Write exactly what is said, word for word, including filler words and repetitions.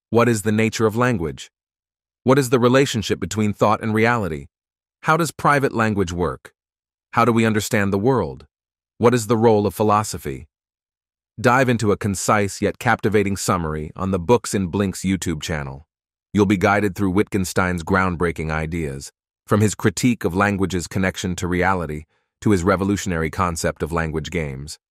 What is the nature of language? What is the relationship between thought and reality? How does private language work? How do we understand the world? What is the role of philosophy? Dive into a concise yet captivating summary on the Books in Blinks YouTube channel. You'll be guided through Wittgenstein's groundbreaking ideas, from his critique of language's connection to reality to his revolutionary concept of language games.